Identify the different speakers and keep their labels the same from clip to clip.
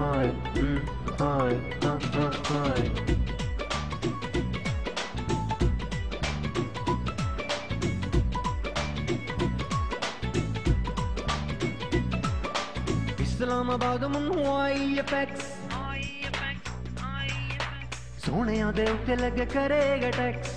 Speaker 1: इस्लामाबाद मनु आई फैक्स सोने दे उत्ते लगे करेगा टैक्स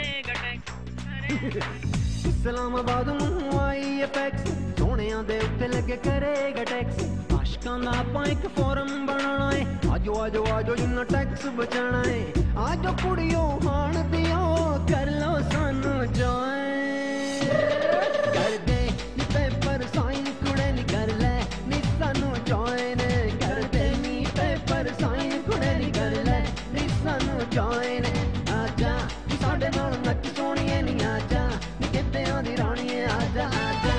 Speaker 1: इस्लामाबाद मनु आई फैक्स सोने दे उत्ते लगे करेगा टैक्स आशकां दा आपां इक फोरम बनाना है आजो आजो आजो जिन्ना टैक्स बचाना है आजो कुड़ियों हाण दियो कर लो सानू ज्वाइन कर दे नी पेपर साइन कुड़े नी कर ले नी सानू ज्वाइन कर दे नी पेपर साइन कुड़े नी कर ले नी सानू ज्वाइन आजा नी साडे नाल नच सोहणीए नी आजा नी कित्तेआं दी राणीए आजा आजा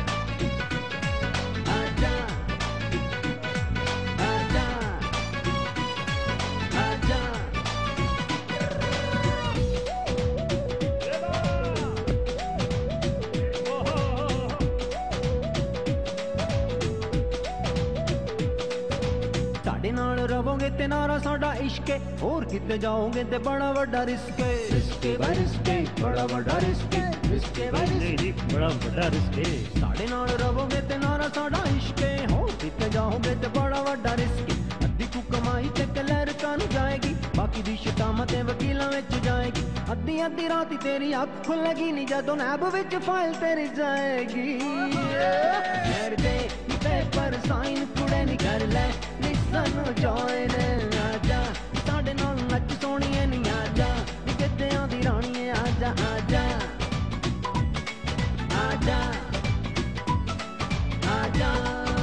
Speaker 1: रवोगे ते नारा साडा इश्क है होर किते जाओगे ते बड़ा वड्डा रिस्क है रिस्के भाई रिस्के बड़ा वड्डा रिस्क है रिस्के भाई रिस्क बड़ा वड्डा रिस्क है साडे नाल रवोगे ते नारा साडा इश्क है होर किते जाओगे ते बड़ा वड्डा रिस्क है अद्धी कु कमाई ते कलर कानू जाएगी बाकी दी शटामा ते वकीलां विच जाएगी अद्धी अद्धी रात तेरी अख खुलेगी नी जदों नैब विच फाइल तेरी जाएगी कर दे पेपर साइन कुड़े नी कर ले नी सानू ज्वाइन आजा साडे नाल नच सोहणीए नी आजा नी कित्तेआं दी राणीए आजा आजा आजा आजा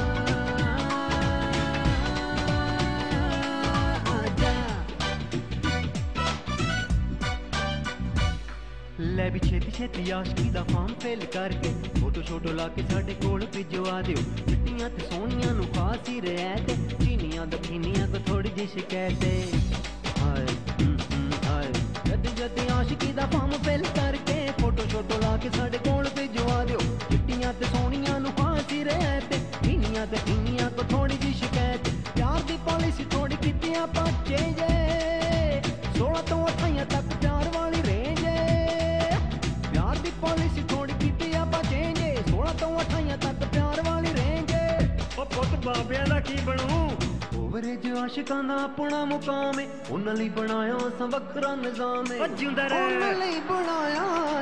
Speaker 1: ले भी छेती छेती आशकी दा फार्म फिल करके फोटो शोटो ला के साडे कोल भिजवा दिओ चिट्टियां ते सोहणियां नू खास ही रहते चीनियां दखीनियां को थोड़ी जी शिकायत हाय हाय जदी जदी आशकी दा फार्म फिल करके फोटो शोटो ला के साडे कोल भिजवा दिओ चिट्टियां ते सोहणियां नू खास ही रहते चीनियां दखीनियां को थोड़ी जी शिकायत प्यार दी पॉलिसी थोड़ी कीती आपां चेंज 16 तो 28 तक प्यार वाली रेंज प्यार दी पॉलिसी थोड़ी कीती आपां चेंज 16 तो 28 तक प्यार वाली रेंज ओ पुੱਤ बाबियां दा की बनू ओवरेज आशिकां दा अपना मुकाम है उन्हां लई बनाया असां वखरा निजाम है जिंदा रह उन्हां लई बनाया